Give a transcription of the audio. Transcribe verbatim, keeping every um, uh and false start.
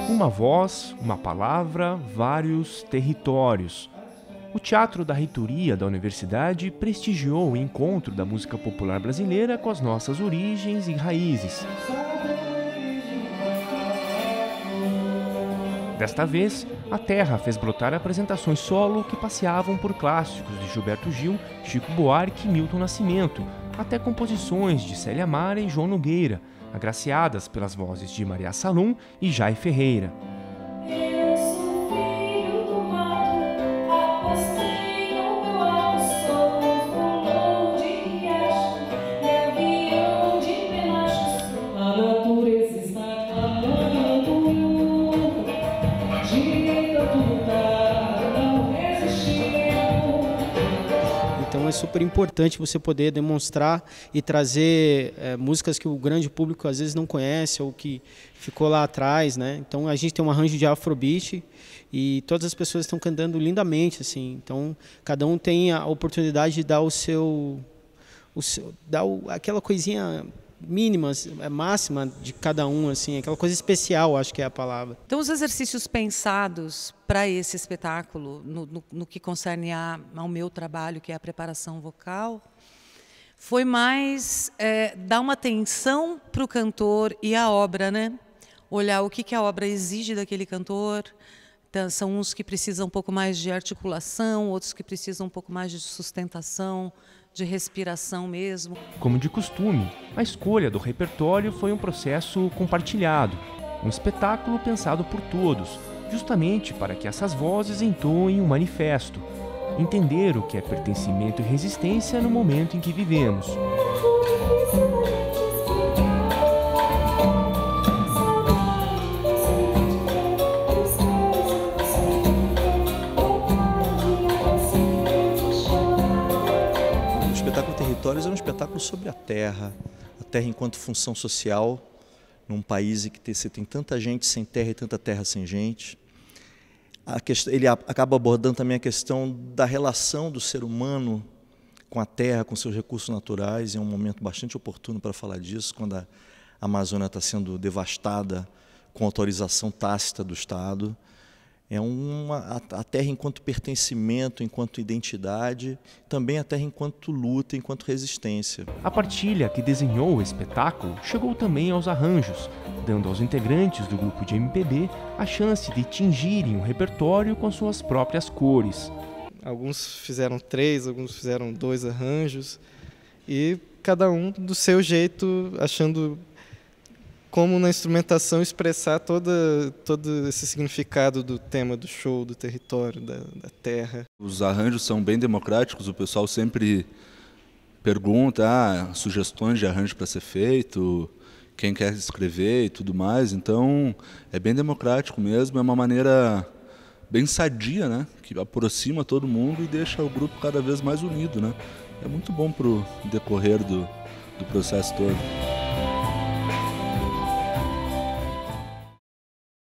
Uma voz, uma palavra, vários territórios. O Teatro da Reitoria da Universidade prestigiou o encontro da música popular brasileira com as nossas origens e raízes. Desta vez, a Terra fez brotar apresentações solo que passeavam por clássicos de Gilberto Gil, Chico Buarque e Milton Nascimento, até composições de Célia Mara e João Nogueira, agraciadas pelas vozes de Maria Salum e Jai Ferreira. Então é super importante você poder demonstrar e trazer é, músicas que o grande público às vezes não conhece ou que ficou lá atrás, né? Então a gente tem um arranjo de Afrobeat e todas as pessoas estão cantando lindamente, assim. Então cada um tem a oportunidade de dar o seu, o seu dar o, aquela coisinha mínima, máxima de cada um, assim, aquela coisa especial, acho que é a palavra. Então, os exercícios pensados para esse espetáculo, no, no, no que concerne a, ao meu trabalho, que é a preparação vocal, foi mais é, dar uma atenção para o cantor e a obra, né? Olhar o que, que a obra exige daquele cantor. Então, são uns que precisam um pouco mais de articulação, outros que precisam um pouco mais de sustentação, de respiração mesmo. Como de costume, a escolha do repertório foi um processo compartilhado, um espetáculo pensado por todos, justamente para que essas vozes entoem um manifesto, entender o que é pertencimento e resistência no momento em que vivemos. O espetáculo Territórios é um espetáculo sobre a terra, a terra enquanto função social, num país em que você tem tanta gente sem terra e tanta terra sem gente. A questão, ele acaba abordando também a questão da relação do ser humano com a terra, com seus recursos naturais. É um momento bastante oportuno para falar disso, quando a Amazônia está sendo devastada com autorização tácita do Estado. É uma, a terra enquanto pertencimento, enquanto identidade, também a terra enquanto luta, enquanto resistência. A partilha que desenhou o espetáculo chegou também aos arranjos, dando aos integrantes do grupo de M P B a chance de tingirem o repertório com suas próprias cores. Alguns fizeram três, alguns fizeram dois arranjos, e cada um do seu jeito, achando como na instrumentação expressar toda, todo esse significado do tema do show, do território, da, da terra. Os arranjos são bem democráticos, o pessoal sempre pergunta ah, sugestões de arranjo para ser feito, quem quer escrever e tudo mais, então é bem democrático mesmo, é uma maneira bem sadia, né, que aproxima todo mundo e deixa o grupo cada vez mais unido, né. É muito bom para o decorrer do, do processo todo.